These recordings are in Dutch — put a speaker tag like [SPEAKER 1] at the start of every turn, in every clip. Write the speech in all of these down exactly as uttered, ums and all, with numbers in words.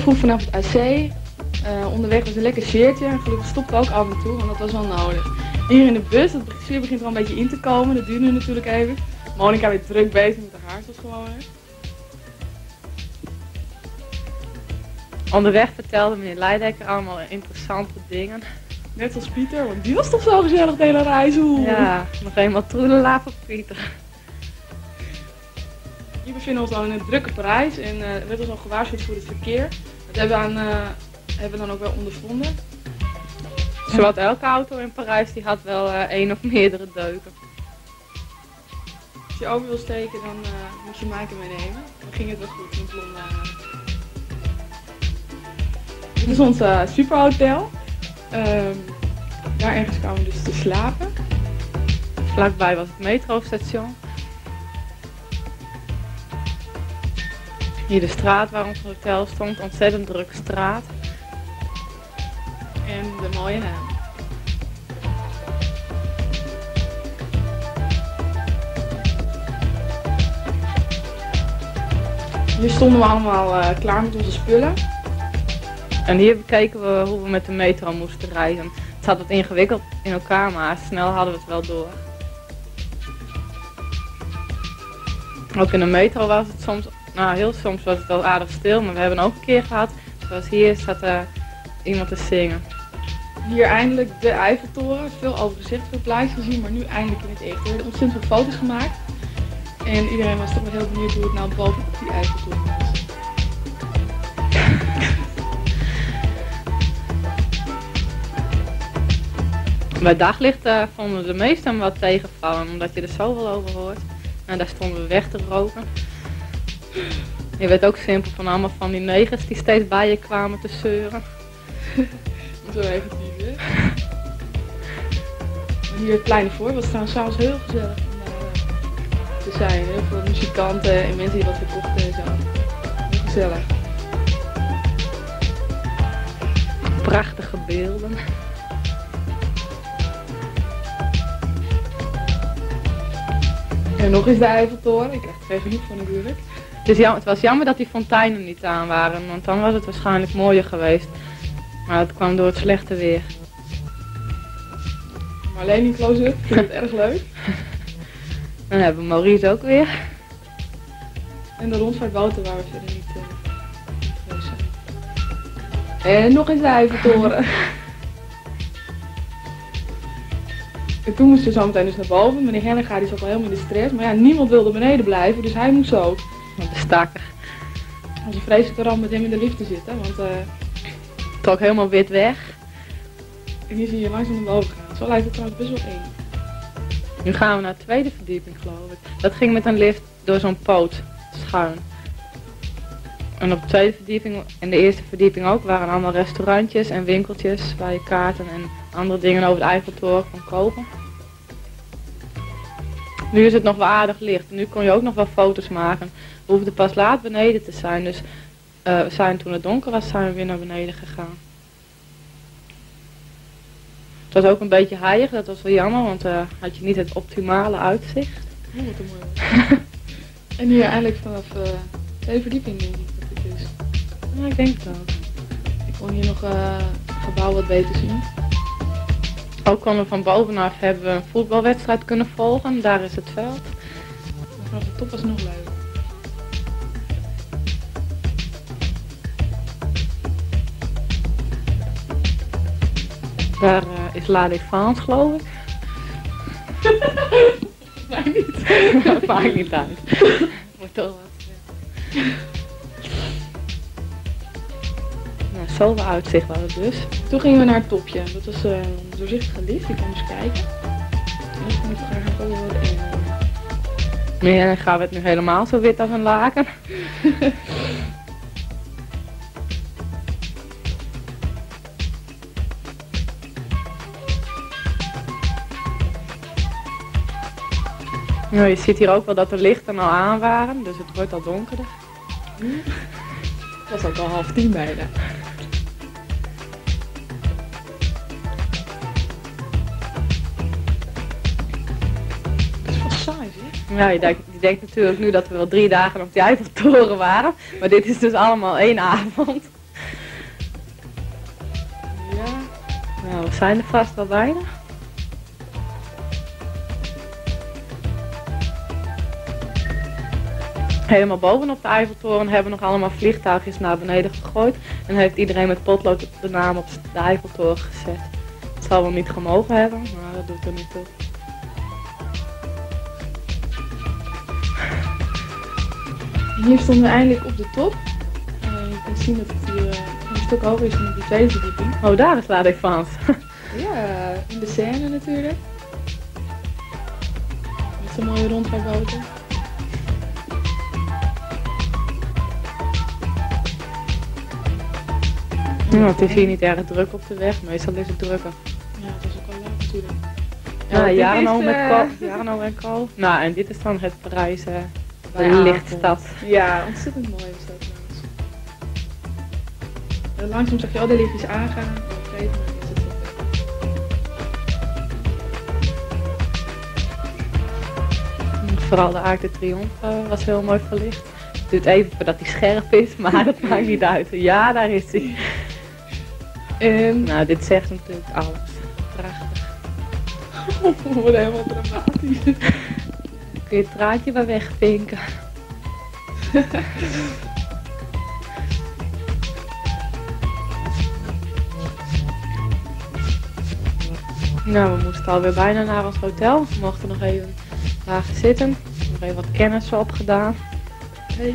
[SPEAKER 1] vroeg vanaf het A C. Uh, onderweg was een lekker sfeertje. En gelukkig stopte ook af en toe, want dat was wel nodig. Hier in de bus, de sfeer begint er al een beetje in te komen. Dat duurt nu natuurlijk even. Monica weer druk bezig met haar haar, zoals gewoon.
[SPEAKER 2] Onderweg vertelde meneer Leidekker allemaal interessante dingen.
[SPEAKER 1] Net als Pieter, want die was toch zo gezellig de hele reis. Oeh.
[SPEAKER 2] Ja, nog eenmaal troedelaa voor Pieter.
[SPEAKER 1] Hier bevinden we ons al in een drukke Parijs en uh, er werd ons al gewaarschuwd voor het verkeer. Dat hebben we, aan, uh, hebben we dan ook wel ondervonden.
[SPEAKER 2] Zowat elke auto in Parijs die had wel uh, één of meerdere deuken.
[SPEAKER 1] Als je over wil steken, dan uh, moet je Maaike meenemen. Dan ging het wel goed in Blonde. Dit is ons uh, superhotel. Um, daar ergens kwamen we dus te slapen.
[SPEAKER 2] Vlakbij was het metrostation. Hier de straat waar ons hotel stond, ontzettend drukke straat.
[SPEAKER 1] En de mooie naam. Hier stonden we allemaal uh, klaar met onze spullen.
[SPEAKER 2] En hier bekeken we hoe we met de metro moesten reizen. Het zat wat ingewikkeld in elkaar, maar snel hadden we het wel door. Ook in de metro was het soms, nou heel soms was het wel aardig stil, maar we hebben ook een keer gehad, zoals hier zat uh, iemand te zingen.
[SPEAKER 1] Hier eindelijk de Eiffeltoren, veel over gezegd, veel plaatjes gezien, maar nu eindelijk in het echt. Er werden ontzettend veel foto's gemaakt en iedereen was toch wel heel benieuwd hoe het nou boven op die Eiffeltoren was.
[SPEAKER 2] Bij daglicht uh, vonden de meesten wat tegenvallen, omdat je er zoveel over hoort. En daar stonden we weg te roken. Je weet ook simpel van allemaal van die negers die steeds bij je kwamen te zeuren.
[SPEAKER 1] Zo negatief, hè? Hier het kleine voor was trouwens s'avonds heel gezellig om uh, te zijn. Heel veel muzikanten en mensen die wat verkochten en zo. Heel gezellig.
[SPEAKER 2] Prachtige beelden.
[SPEAKER 1] En nog eens de Eiffeltoren, ik krijg er geen genoeg van natuurlijk.
[SPEAKER 2] Het, is jammer, het was jammer dat die fonteinen niet aan waren, want dan was het waarschijnlijk mooier geweest. Maar dat kwam door het slechte weer.
[SPEAKER 1] Maar alleen die close-up, ik vind het erg leuk.
[SPEAKER 2] Dan hebben we Maurice ook weer.
[SPEAKER 1] En de rondvaartboten waar we verder niet uh, geweest zijn. En nog eens de Eiffeltoren. En toen moesten we zo meteen dus naar boven. Meneer Hennegaard die zat al helemaal in de stress. Maar ja, niemand wilde beneden blijven, dus hij moest ook.
[SPEAKER 2] De stakker.
[SPEAKER 1] Het was een vreselijke ramp met hem in de lift te zitten, want uh,
[SPEAKER 2] trok helemaal wit weg.
[SPEAKER 1] En hier zie je langzaam naar boven gaan. Zo lijkt het trouwens best wel eng.
[SPEAKER 2] Nu gaan we naar de tweede verdieping, geloof ik. Dat ging met een lift door zo'n poot schuin. En op de tweede verdieping en de eerste verdieping ook waren allemaal restaurantjes en winkeltjes waar je kaarten en andere dingen over de Eiffeltoren kon kopen. Nu is het nog wel aardig licht. Nu kon je ook nog wel foto's maken. We hoefden pas laat beneden te zijn. Dus uh, we zijn toen het donker was, zijn we weer naar beneden gegaan. Het was ook een beetje haaiig, dat was wel jammer, want uh, had je niet het optimale uitzicht.
[SPEAKER 1] Oh, wat een mooi. En hier eindelijk vanaf uh, twee verdiepingen denk ik dat het is.
[SPEAKER 2] Ja, ik denk het ook.
[SPEAKER 1] Ik kon hier nog uh, het gebouw wat beter zien.
[SPEAKER 2] Ook konden we van bovenaf hebben we een voetbalwedstrijd kunnen volgen, daar is het veld.
[SPEAKER 1] Maar vanaf de top was het nog leuk.
[SPEAKER 2] Daar uh, is La Défense, geloof ik.
[SPEAKER 1] Mij niet.
[SPEAKER 2] Dat maakt niet uit. Moet toch wat zeggen. Nou, zoveel uitzicht was het dus.
[SPEAKER 1] Toen gingen we naar het topje. Dat was uh, een doorzichtige lift. Je kon dus kijken. En dat vond ik graag ook wel wat eng.
[SPEAKER 2] Nee, dan gaan we het nu helemaal zo wit als een laken. Ja, je ziet hier ook wel dat de lichten al aan waren, dus het wordt al donkerder.
[SPEAKER 1] Het was ook al half tien bijna. Het is wel saai, zeg.
[SPEAKER 2] Ja, je denkt, je denkt natuurlijk nu dat we wel drie dagen op die Eiffeltoren waren, maar dit is dus allemaal één avond. Nou, we zijn er vast wel bijna. Helemaal bovenop de Eiffeltoren hebben nog allemaal vliegtuigjes naar beneden gegooid. En heeft iedereen met potlood de naam op de Eiffeltoren gezet. Het zal wel niet gemogen hebben, maar dat doet er niet toe.
[SPEAKER 1] Hier stonden we eindelijk op de top. Uh, je kunt zien dat het hier uh, een stuk hoger is dan op de tweede verdieping.
[SPEAKER 2] Oh, daar is La Défense.
[SPEAKER 1] Ja, in de Seine natuurlijk. Met zo'n mooie rondvaartboten.
[SPEAKER 2] Ja, het is hier niet erg druk op de weg, meestal is het drukker.
[SPEAKER 1] Ja, het is ook al laat natuurlijk.
[SPEAKER 2] Ja,
[SPEAKER 1] Ja,
[SPEAKER 2] Jarno
[SPEAKER 1] is,
[SPEAKER 2] met
[SPEAKER 1] uh...
[SPEAKER 2] Co. Jarno en Co. Nou, en dit is dan het Parijs, uh, de
[SPEAKER 1] Ja,
[SPEAKER 2] lichtstad.
[SPEAKER 1] Ja, ontzettend mooi is dat trouwens. En langzaam zag je al die lichtjes aangaan. En op een gegeven moment is het zo.
[SPEAKER 2] Vooral de Arc de Triomphe uh, was heel mooi verlicht. Het duurt even voordat hij scherp is, maar dat maakt niet uit. Ja, daar is hij.
[SPEAKER 1] En...
[SPEAKER 2] Nou, dit zegt natuurlijk alles. Prachtig.
[SPEAKER 1] Oh, wordt helemaal dramatisch.
[SPEAKER 2] Kun je het draadje maar wegpinken. Nou, we moesten alweer bijna naar ons hotel. We mochten nog even lagen zitten. Nog even wat kennis opgedaan.
[SPEAKER 1] Hey,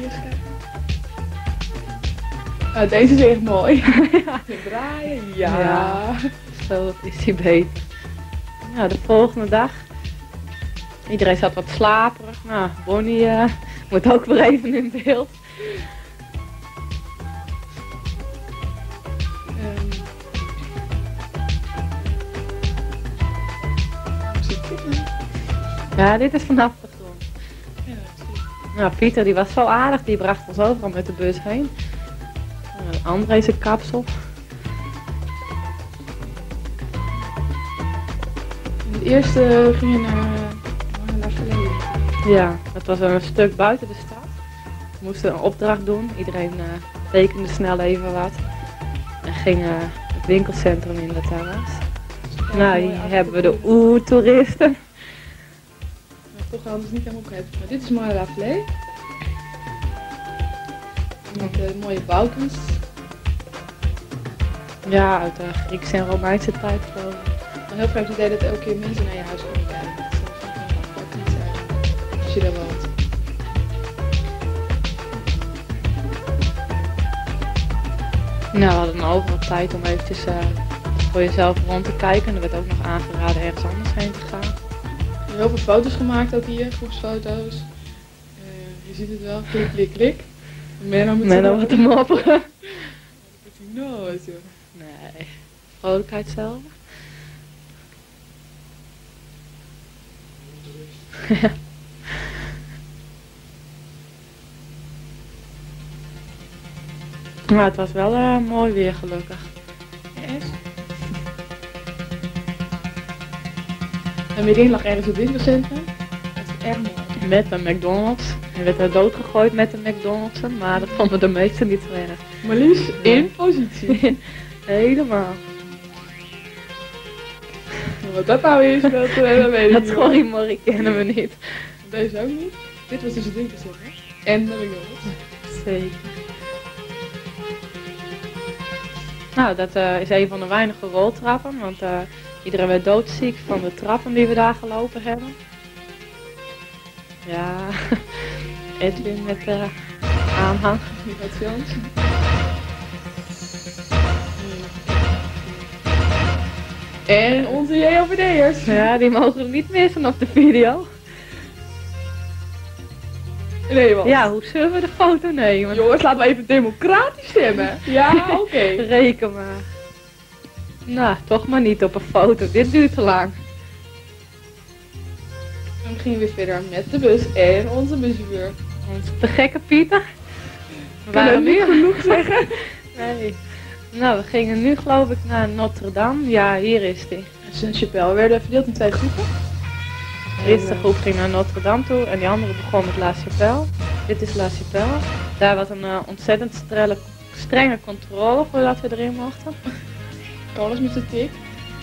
[SPEAKER 1] ah, deze is echt mooi. Ja. Draaien, ja.
[SPEAKER 2] Ja. Zo is hij beter. Nou, de volgende dag. Iedereen zat wat slaperig. Nou, Bonnie uh, moet ook weer even in beeld.
[SPEAKER 1] Um,
[SPEAKER 2] Ja, dit is vanaf de grond.
[SPEAKER 1] ja,
[SPEAKER 2] Nou, Pieter die was zo aardig, die bracht ons overal met de bus heen. Uh, André zijn kapsel.
[SPEAKER 1] het eerste ging je naar, naar La Verleden.
[SPEAKER 2] Ja, het was een stuk buiten de stad. We moesten een opdracht doen. Iedereen uh, tekende snel even wat. En ging uh, het winkelcentrum in dat daar was. Nou, hier hebben we de oer-toeristen.
[SPEAKER 1] Maar toch hadden ze niet helemaal begrepen. Maar dit is Mont La Verleden. Met de mooie bouwkunst.
[SPEAKER 2] Ja, uit de Griekse en Romeinse tijd geloof ik.
[SPEAKER 1] Maar heel graag het idee dat elke keer mensen naar je huis komen kijken. Dat zou ook niet zijn. Als je daar woont.
[SPEAKER 2] Nou, we hadden dan overal tijd om eventjes uh, voor jezelf rond te kijken. En er werd ook nog aangeraden ergens anders heen te gaan.
[SPEAKER 1] Er zijn heel veel foto's gemaakt ook hier, groepsfoto's. Uh, je ziet het wel, klik, klik, klik. Menno met
[SPEAKER 2] Menno wat te mopperen.
[SPEAKER 1] nooit, joh.
[SPEAKER 2] Nee, vrolijkheid zelf. Ja. Maar het was wel uh, mooi weer gelukkig.
[SPEAKER 1] Yes. En middenin lag ergens het winkelcentrum. Dat is erg mooi.
[SPEAKER 2] Met een McDonald's. Je werd er doodgegooid met de McDonald's, maar dat vonden de meesten niet zo erg.
[SPEAKER 1] Marlies in positie.
[SPEAKER 2] Helemaal.
[SPEAKER 1] Wat dat nou is, dat, uh, dat weet ik
[SPEAKER 2] Dat
[SPEAKER 1] niet.
[SPEAKER 2] schorrimorrie kennen we niet.
[SPEAKER 1] Deze ook niet. Dit was dus het winkelcentrum. En de McDonald's.
[SPEAKER 2] Zeker. Nou, dat uh, is een van de weinige roltrappen, want uh, iedereen werd doodziek van de trappen die we daar gelopen hebben. Ja, Edwin met de aanhang.
[SPEAKER 1] Die gaat films. En onze J O V D'ers.
[SPEAKER 2] Ja, die mogen we niet missen op de video.
[SPEAKER 1] Nee, wat?
[SPEAKER 2] Ja, hoe zullen we de foto nemen?
[SPEAKER 1] Jongens, laten we even democratisch stemmen. Ja, oké. Okay.
[SPEAKER 2] Reken maar. Nou, toch maar niet op een foto. Dit duurt te lang.
[SPEAKER 1] En we gingen weer verder met de bus en onze buschauffeur.
[SPEAKER 2] Onze te gekke Pieter. We
[SPEAKER 1] Kunnen we
[SPEAKER 2] waren
[SPEAKER 1] niet
[SPEAKER 2] nu
[SPEAKER 1] genoeg zeggen?
[SPEAKER 2] Nee. Nou, we gingen nu geloof ik naar Notre Dame. Ja, hier is die.
[SPEAKER 1] Saint-Chapelle. We werden verdeeld in twee groepen.
[SPEAKER 2] De eerste groep ging naar Notre Dame toe en die andere begon met La Chapelle. Dit is La Chapelle. Daar was een uh, ontzettend strelle, strenge controle voordat we erin mochten.
[SPEAKER 1] Alles met de tik.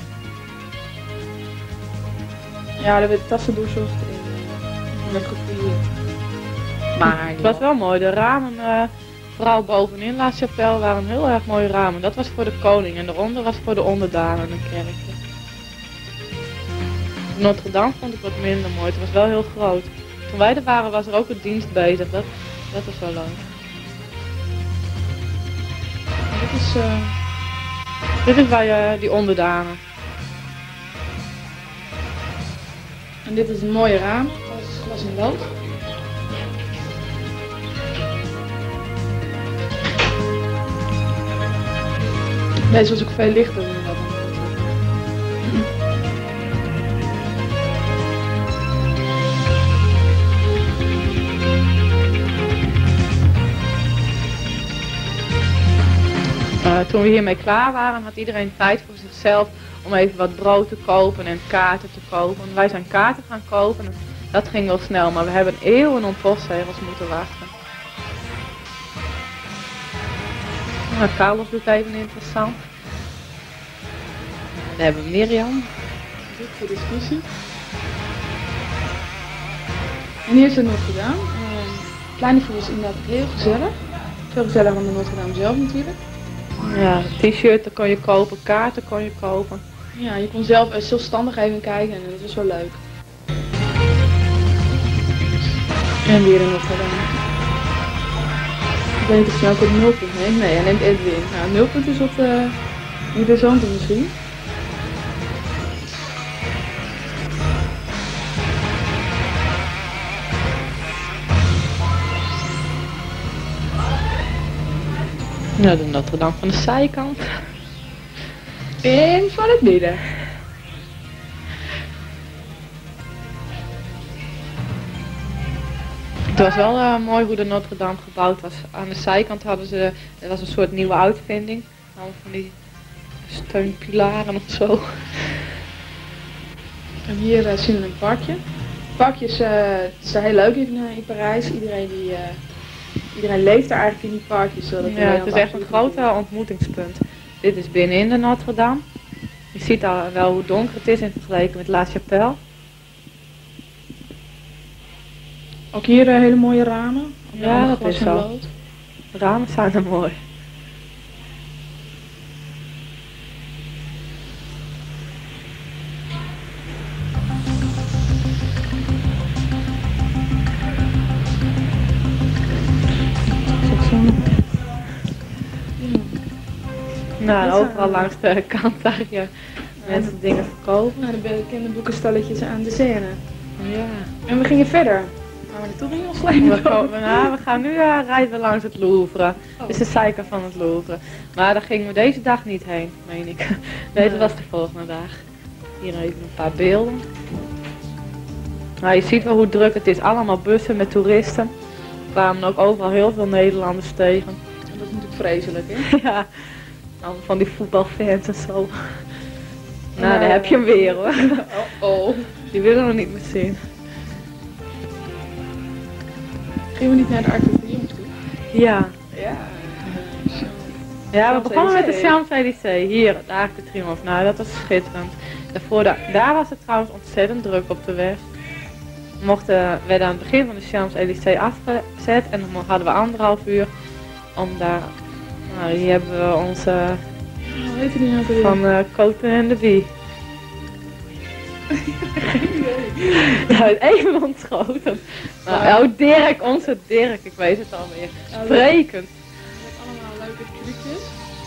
[SPEAKER 1] Ja, er werden tassen doorzocht en werd gevierd. Maar
[SPEAKER 2] Het was wel mooi. De ramen, uh, vooral bovenin La Chapelle, waren heel erg mooie ramen. Dat was voor de koning en daaronder was voor de onderdanen een kerkje. Notre Dame vond ik wat minder mooi. Het was wel heel groot. Toen wij er waren was er ook een dienst bezig. Dat, dat was wel leuk.
[SPEAKER 1] dit is, uh...
[SPEAKER 2] Dit is bij uh, die onderdanen.
[SPEAKER 1] En dit is een mooie raam. Dat is glas en lood. Deze was ook veel lichter dan dat.
[SPEAKER 2] Uh, toen we hiermee klaar waren, had iedereen tijd voor zichzelf om even wat brood te kopen en kaarten te kopen. En wij zijn kaarten gaan kopen en dat ging wel snel, maar we hebben eeuwen om postzegels moeten wachten. Nou, Carlos doet even interessant. Dan hebben we Mirjam.
[SPEAKER 1] Dit voor discussie. En hier is de Notre Dame. Het Plein is inderdaad heel gezellig. Veel gezelliger dan de Notre Dame zelf natuurlijk.
[SPEAKER 2] Ja, t-shirt kon je kopen, kaarten kon je kopen.
[SPEAKER 1] Ja, je kon zelf zelfstandig even kijken en dat was wel leuk. En weer een Notre Dame. Ik weet niet of je nou ook op nulpunt neemt. Nee, hij neemt Edwin. Nou, nulpunt is wat uh, interessanter misschien.
[SPEAKER 2] Nou, de Notre Dame van de zijkant.
[SPEAKER 1] En van het midden.
[SPEAKER 2] Het was wel uh, mooi hoe de Notre Dame gebouwd was. Aan de zijkant hadden ze, er was een soort nieuwe uitvinding. Allemaal van die steunpilaren of zo.
[SPEAKER 1] En hier uh, zien we een parkje. Het parkje is, uh, het is heel leuk in, uh, in Parijs. Iedereen, die, uh, iedereen leeft er eigenlijk in die parkjes.
[SPEAKER 2] Ja, het is echt een groot uh, ontmoetingspunt. Dit is binnenin de Notre Dame. Je ziet al wel hoe donker het is in vergelijking met La Chapelle.
[SPEAKER 1] Ook hier uh, hele mooie ramen.
[SPEAKER 2] Ja, dat is zo. De ramen zijn er mooi. Nou, overal langs de kant daar je mensen dingen verkopen.
[SPEAKER 1] Nou, de bekende boekenstalletjes aan de Seine.
[SPEAKER 2] Ja.
[SPEAKER 1] En we gingen verder. Maar naartoe gingen ons gelijk
[SPEAKER 2] we, komen, nou, we gaan nu uh, rijden we langs het Louvre. Oh. Dit is de zijkant van het Louvre. Maar daar gingen we deze dag niet heen, meen ik. Deze nee. was de volgende dag. Hier even een paar beelden. Nou, je ziet wel hoe druk het is. Allemaal bussen met toeristen. Er kwamen ook overal heel veel Nederlanders tegen.
[SPEAKER 1] Dat is natuurlijk vreselijk, hè?
[SPEAKER 2] Ja. Allemaal van die voetbalfans en zo. Nou, daar heb je hem weer hoor.
[SPEAKER 1] Oh, oh.
[SPEAKER 2] Die willen we niet meer zien.
[SPEAKER 1] Gingen we niet naar de Arc de Triomphe toe?
[SPEAKER 2] Ja.
[SPEAKER 1] Ja.
[SPEAKER 2] Ja, we begonnen met de Champs-Élysées. Hier, de Arc de Triomphe. Nou, dat was schitterend. Daarvoor, daar, daar was het trouwens ontzettend druk op de weg. We mochten, werden aan het begin van de Champs-Élysées afgezet en dan hadden we anderhalf uur om daar. Nou, hier hebben we onze
[SPEAKER 1] hoe heet die nou weer?
[SPEAKER 2] van uh, Coten en de Wie. Nou, even ontschoten. Nou, ja. Oh, Dirk, onze Dirk, ik weet het alweer. Sprekend.
[SPEAKER 1] Wat allemaal leuke trucjes.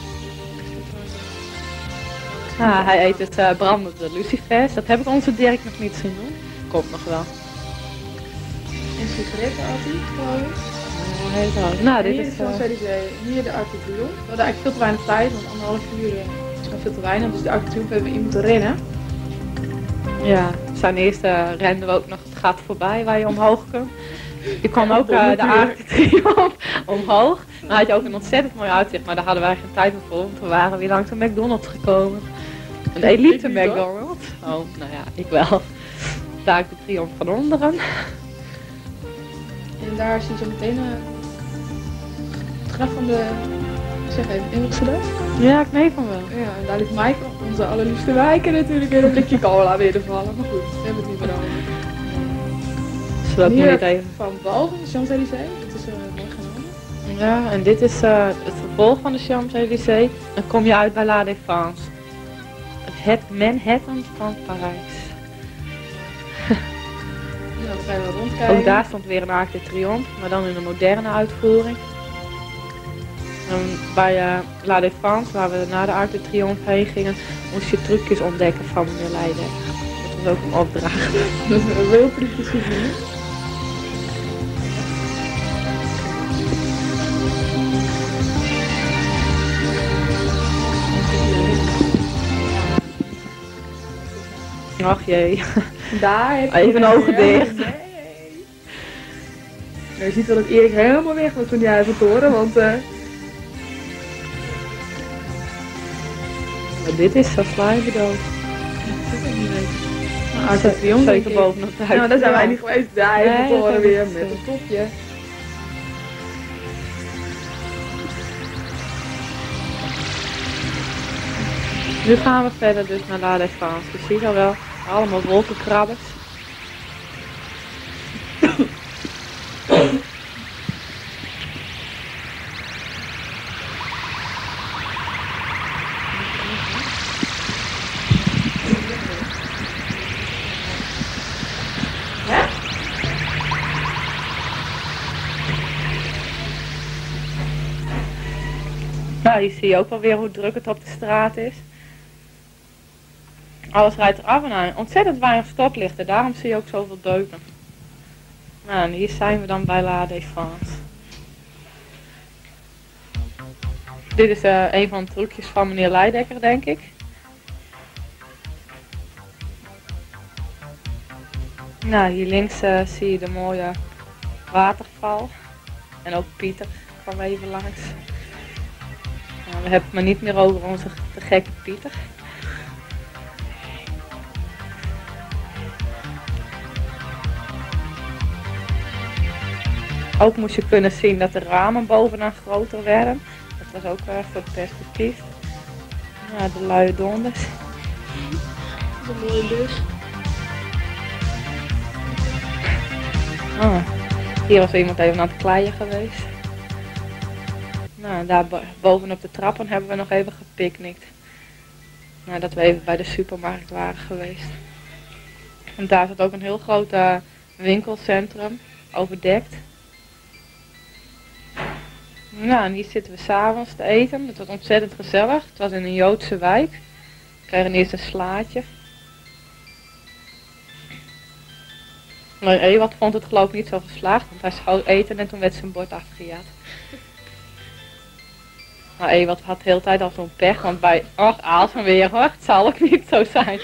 [SPEAKER 2] Ah, hij eet het uh, brandende lucifers. Dat heb ik onze Dirk nog niet zien doen. Komt nog wel.
[SPEAKER 1] En sigaretten altijd, geloof ik.
[SPEAKER 2] Nou, dit
[SPEAKER 1] hier
[SPEAKER 2] is
[SPEAKER 1] uh... hier de Arc de Triomphe. We hadden eigenlijk veel te weinig tijd, want anderhalf uur uh, is gewoon veel te weinig. Dus de Arc de Triomphe hebben we in moeten rennen.
[SPEAKER 2] Ja, zijn eerste uh, renden we ook nog het gat voorbij waar je omhoog kunt. Je kon ook uh, de Arc de Triomphe omhoog. Dan had je ook een ontzettend mooi uitzicht, maar daar hadden wij geen tijd meer voor, want we waren weer langs de McDonald's gekomen. Een elite McDonald's. Oh, nou ja, ik wel. De Arc de Triomphe van onderen.
[SPEAKER 1] En daar zie je zo meteen uh, het graf van de Zeg even, Ingelste dag?
[SPEAKER 2] Ja, ik meen van wel.
[SPEAKER 1] Ja, en daar ligt Maaike, onze allerliefste wijken natuurlijk, in een blikje cola weer te vallen. Maar goed, we hebben het niet meer over.
[SPEAKER 2] Zodat ik
[SPEAKER 1] Hier
[SPEAKER 2] niet even...
[SPEAKER 1] van boven, de Champs-Élysées, dat is uh, mooi genomen.
[SPEAKER 2] Ja, en dit is uh, het vervolg van de Champs-Élysées. Dan kom je uit bij La Défense. Het Manhattan van Parijs.
[SPEAKER 1] Ja, dan gaan we rondkijken.
[SPEAKER 2] Ook daar stond weer een Arc de Triomphe, maar dan in een moderne uitvoering. En bij uh, La Défense, waar we naar de Arc de Triomphe heen gingen, moest je trucjes ontdekken van meneer Leiden. Dat was ook een opdracht.
[SPEAKER 1] Dat is een heel prettig gezien.
[SPEAKER 2] Ach jee.
[SPEAKER 1] Daar heb je
[SPEAKER 2] Even
[SPEAKER 1] hem.
[SPEAKER 2] ogen dicht.
[SPEAKER 1] Nee. Nou, je ziet wel dat Erik helemaal weg was van die Eiffeltoren, want... Uh...
[SPEAKER 2] Maar dit is zo slijbedood.
[SPEAKER 1] Dat is ook niet weten. Nou, Arc de Triomphe, denk
[SPEAKER 2] Zeker
[SPEAKER 1] ik.
[SPEAKER 2] bovenop de huid.
[SPEAKER 1] Nou, daar zijn wij niet geweest. De Eiffeltoren
[SPEAKER 2] Nee,
[SPEAKER 1] weer
[SPEAKER 2] dat is
[SPEAKER 1] met
[SPEAKER 2] zo.
[SPEAKER 1] een topje.
[SPEAKER 2] Nu gaan we verder dus naar La Défense. Je ziet al wel, allemaal wolkenkrabbers. Nou, hier zie je ook wel weer hoe druk het op de straat is. Alles rijdt eraf en aan. Ontzettend weinig stoplichten, daarom zie je ook zoveel deuken. Nou, en hier zijn we dan bij La Défense. Dit is uh, een van de trucjes van meneer Leidekker, denk ik. Nou, hier links uh, zie je de mooie waterval. En ook Pieter kwam even langs. Nou, we hebben het maar niet meer over onze te gekke Pieter. Ook moest je kunnen zien dat de ramen bovenaan groter werden. Dat was ook uh, voor het perspectief. Nou, de luie donders.
[SPEAKER 1] Dat is een mooie bus.
[SPEAKER 2] Ah, hier was iemand even aan het kleien geweest. Nou, daar bo- bovenop de trappen hebben we nog even gepicnict. Nou, dat we even bij de supermarkt waren geweest. En daar zat ook een heel groot uh, winkelcentrum, overdekt. Nou, en hier zitten we s'avonds te eten. Het was ontzettend gezellig. Het was in een Joodse wijk. We kregen eerst een slaatje. Maar Ewald vond het geloof ik niet zo geslaagd, want hij zou eten en toen werd zijn bord afgejat. Maar Ewald had de hele tijd al zo'n pech, want bij, och, Aals van weer hoor, het zal ook niet zo zijn.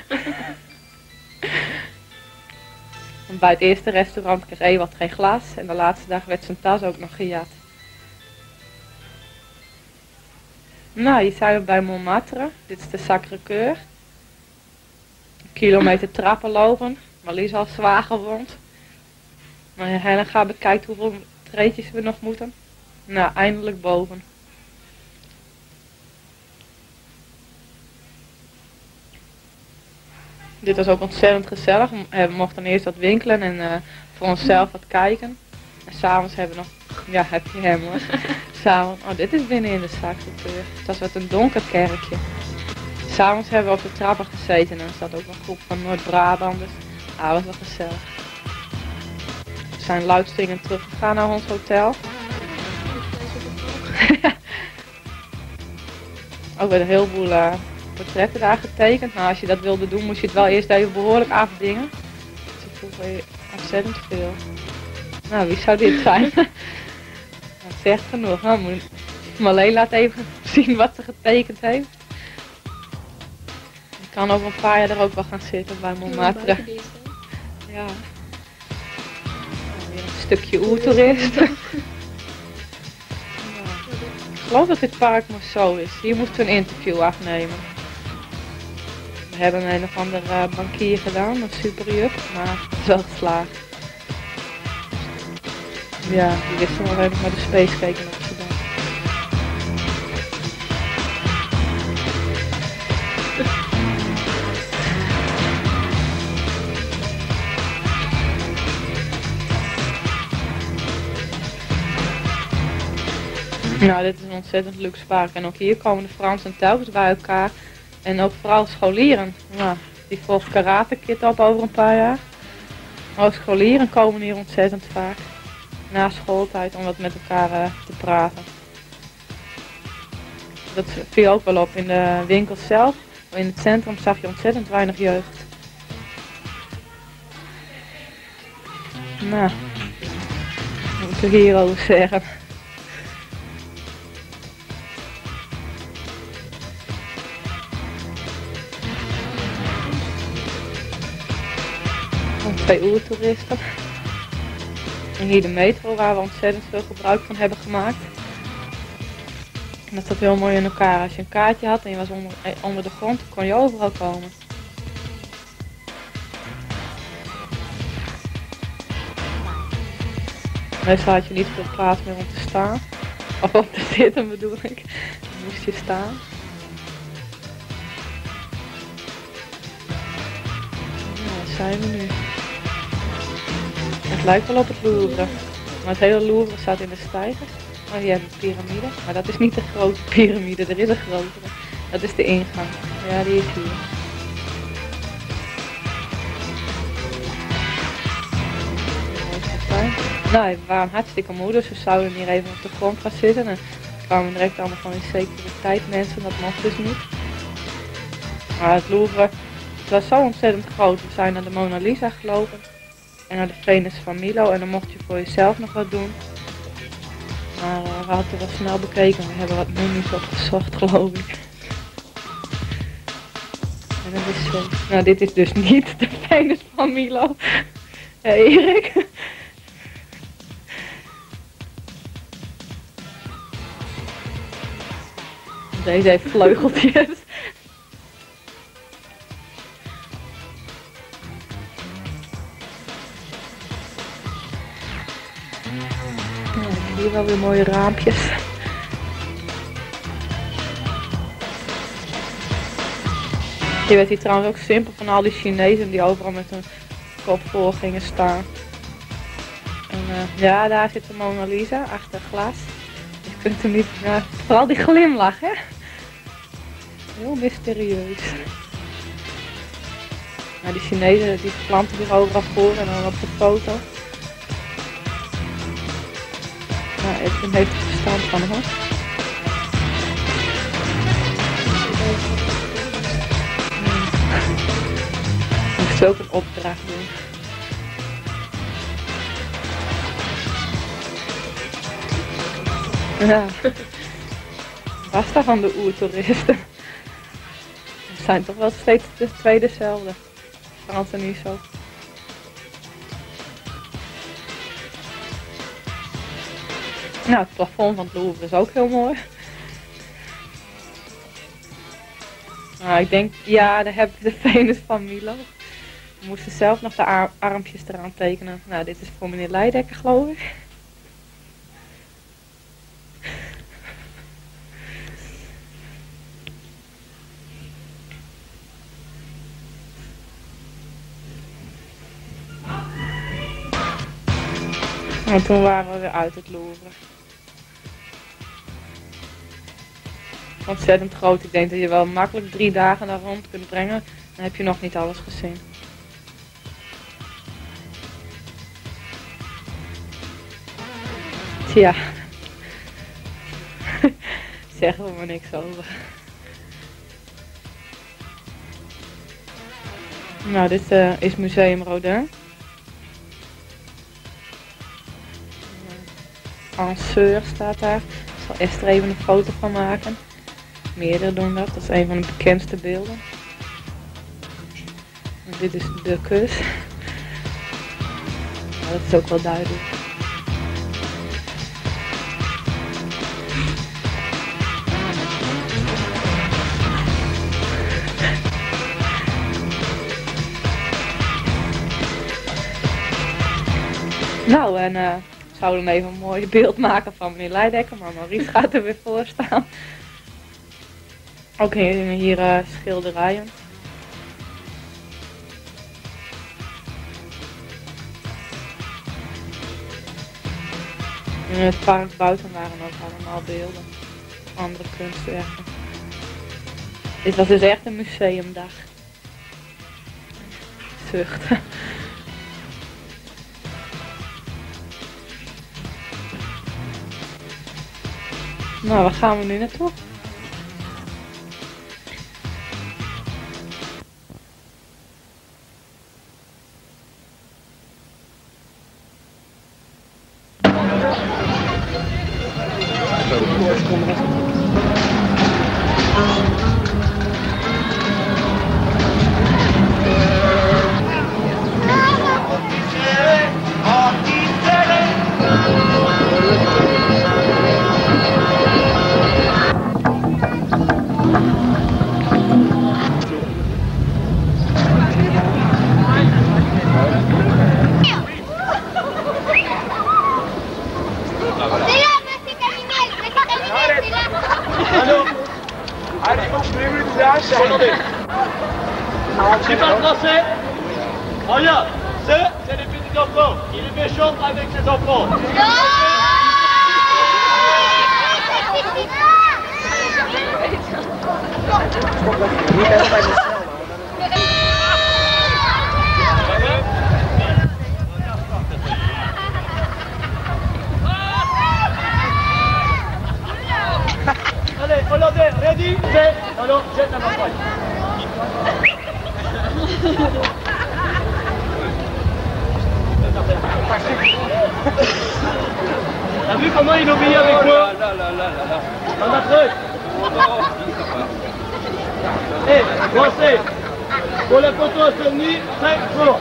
[SPEAKER 2] Want bij het eerste restaurant kreeg Ewald geen glas en de laatste dag werd zijn tas ook nog gejat. Nou, hier zijn we bij Montmartre. Dit is de Sacré-Cœur. Een kilometer trappen lopen. Marlies al zwaar gewond. Maar Helga bekijkt hoeveel treetjes we nog moeten. Nou, eindelijk boven. Dit was ook ontzettend gezellig. We mochten eerst wat winkelen en uh, voor onszelf wat kijken. En s'avonds hebben we nog... Ja, heb je hem hoor. S'avonds... Oh, dit is binnen in de Sacré-Cœur. Het was wat een donker kerkje. S'avonds hebben we op de trappen gezeten en er zat ook een groep van Noord-Brabanders. Ah, dat was wel gezellig. We zijn luidstringend teruggegaan naar ons hotel. Ook weer een heleboel uh, portretten daar getekend. Nou, als je dat wilde doen, moest je het wel eerst even behoorlijk afdingen. Dus ik vroeg ontzettend veel. Nou, wie zou dit zijn? Dat zegt genoeg. Nou, moet Marleen laat even zien wat ze getekend heeft. Ik kan over een paar jaar er ook wel gaan zitten bij Montmartre. Ja. Weer een stukje oertoerist. Ja. Ik geloof dat dit park maar zo is. Hier moesten we een interview afnemen. We hebben een of andere uh, bankier gedaan, een superjup, maar het is wel geslaagd. Ja, die wist nog even maar de Space Cake in Amsterdam. Nou, dit is een ontzettend luxe park en ook hier komen de Fransen telkens bij elkaar. En ook vooral scholieren. Nou, die volgt karate kid op over een paar jaar. Maar ook scholieren komen hier ontzettend vaak. Na schooltijd om wat met elkaar uh, te praten. Dat viel ook wel op in de winkel zelf. In het centrum zag je ontzettend weinig jeugd. Nou, wat moet ik er hierover zeggen? Twee oertoeristen. En hier de metro waar we ontzettend veel gebruik van hebben gemaakt. En dat zat heel mooi in elkaar. Als je een kaartje had en je was onder, onder de grond, dan kon je overal komen. Meestal had je niet veel plaats meer om te staan. Of om te zitten bedoel ik. Dan moest je staan. Nou, daar zijn we nu. Het lijkt wel op het Louvre. Maar het hele Louvre staat in de steigers. Maar die hebben een piramide. Maar dat is niet de grote piramide, er is een grotere. Dat is de ingang. Ja, die is hier. Nou, we waren hartstikke moe, dus we zouden hier even op de grond gaan zitten. En er kwamen direct allemaal van in securiteit mensen, dat mocht dus niet. Maar het Louvre, het was zo ontzettend groot. We zijn naar de Mona Lisa gelopen. En naar de Venus van Milo en dan mocht je voor jezelf nog wat doen. Maar uh, we hadden het wel snel bekeken, we hebben wat menus opgezocht geloof ik. En dat is zo. Nou, dit is dus niet de Venus van Milo. Ja, Erik. Deze heeft vleugeltjes. Hier wel weer mooie raampjes. Je werd hier trouwens ook simpel van al die Chinezen die overal met hun kop voor gingen staan. En uh, ja, daar zit de Mona Lisa achter glas. Je kunt hem niet, ja, vooral die glimlach hè. Heel mysterieus. Nou, die Chinezen die planten hier overal voor en dan op de foto. Nou, Edwin heeft er verstand van hoor. Ik moest ook een opdracht doen. Ja. Basta van de oertoeristen. Het zijn toch wel steeds de twee dezelfde. Fransen niet zo. Nou, het plafond van het Louvre is ook heel mooi. Nou, ik denk, ja, daar heb ik de Venus van Milo. We moesten zelf nog de ar armpjes eraan tekenen. Nou, dit is voor meneer Leidekker, geloof ik. En toen waren we weer uit het Louvre. Ontzettend groot. Ik denk dat je wel makkelijk drie dagen daar rond kunt brengen. Dan heb je nog niet alles gezien. Tja. Zeggen we maar niks over. Nou, dit uh, is Museum Rodin. Anseur staat daar. Ik zal Esther even een foto van maken. Meerdere doen dat. Dat is een van de bekendste beelden. En dit is de kus. Nou, dat is ook wel duidelijk. Nou, en uh, we zouden even een mooi beeld maken van meneer Leidekker, maar Maurice gaat er weer voor staan. Ook hier, hier uh, schilderijen. In het park buiten waren ook allemaal beelden. Andere kunstwerken. Dit was dus echt een museumdag. Zucht. Nou, waar gaan we nu naartoe?
[SPEAKER 3] Tu parles français? Regarde, ce, c'est les petits enfants. Il fait chanter avec ses enfants. Allez, Hollandais, ready? C'est... Non, non, jette la campagne. T'as vu comment il obéit avec moi? Là, là, là, là, là. Dans ma truc. Hé, Français, pour la photo à souvenir, cinq francs.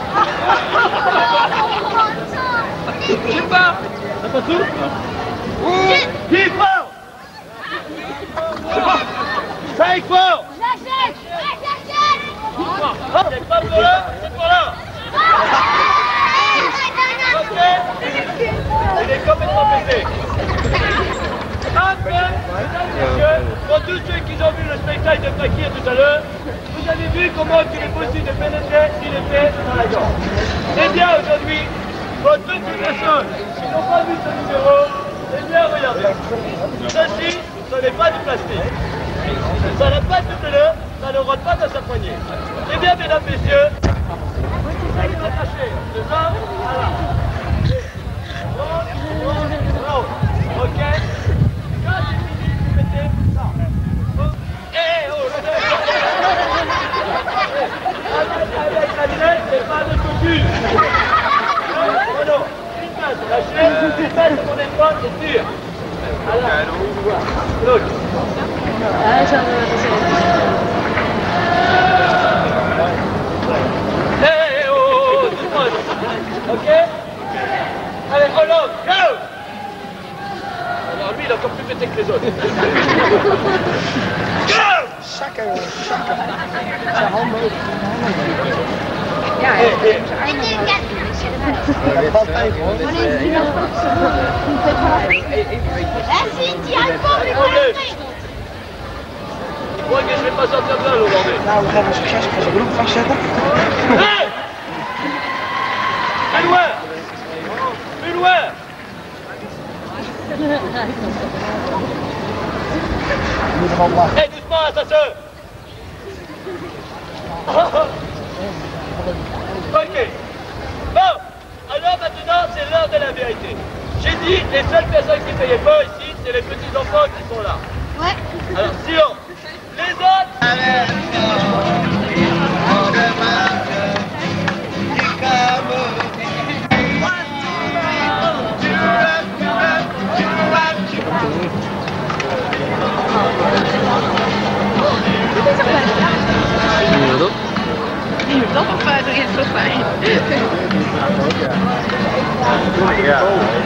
[SPEAKER 3] Je sais pas. T'as pas tout? dix francs. cinq francs.
[SPEAKER 4] J'achète.
[SPEAKER 3] J'achète. C'est pas pour là, c'est pour là. Ok. Il est complètement pété. Enfin, mesdames et messieurs, pour tous ceux qui ont vu le spectacle de Fakir tout à l'heure, vous avez vu comment il est possible de pénétrer une épée dans la gorge. Eh bien, aujourd'hui, pour toutes les personnes qui n'ont pas vu ce numéro, eh bien, regardez. Ceci, ce n'est pas du plastique. Ça n'a pas de douleur, ça ne rentre pas dans sa poignée. Eh bien, mesdames et messieurs, vous allez m'attacher de ça à là. Ok. Quand c'est fini, vous mettez ça. Eh oh, avec la lunette, c'est pas de costume. Oh non, une main sur la chaise, une main sur mon épaule, c'est sûr. Alors, look. Hey oh, tout le monde. Ok. Allez, Hollande, go! Alors lui, il est encore plus pété que les autres. Go!
[SPEAKER 5] Zakken, zakken. Zijn handen ook.
[SPEAKER 4] Ja,
[SPEAKER 3] Hey, hey.
[SPEAKER 5] Dat valt tegen hoor.
[SPEAKER 3] Je crois que je vais pas sortir de là, l'Hollandais.
[SPEAKER 5] Nou, we gaan een succes van zijn broek vastzetten.
[SPEAKER 3] Hey! Plus loin! Plus loin!
[SPEAKER 5] Je moet ervan lachen.
[SPEAKER 3] Hé, doucement, assassin! Ok. Bon, alors maintenant, c'est l'heure de la vérité. J'ai dit, les seules personnes qui ne payaient pas ici, c'est les petits enfants qui sont là.
[SPEAKER 4] Ouais.
[SPEAKER 3] Alors, silence. Les autres...
[SPEAKER 4] Je moet toch of erin vlug bij.
[SPEAKER 5] Ja.